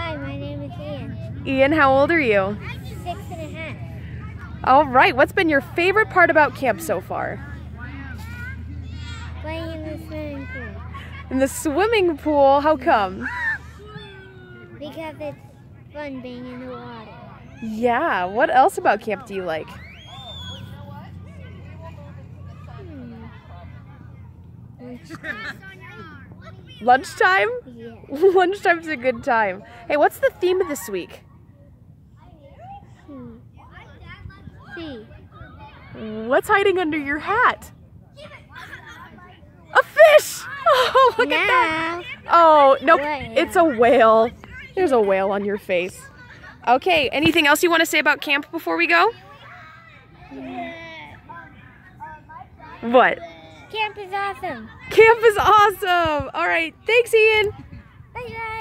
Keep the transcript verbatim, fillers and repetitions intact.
Hi, my name is Ian. Ian, how old are you? Six and a half. All right, what's been your favorite part about camp so far? Playing in the swimming pool. In the swimming pool, how come? Because it's fun being in the water. Yeah, what else about camp do you like? Hmm. Lunchtime. Lunchtime? Yeah. Lunchtime's a good time. Hey, what's the theme of this week? Hmm. See. What's hiding under your hat? A fish! Oh, look now, at that! Oh, nope, whale. It's a whale. There's a whale on your face. Okay, anything else you want to say about camp before we go? What? Camp is awesome. Camp is awesome! All right, thanks, Ian. Bye, guys.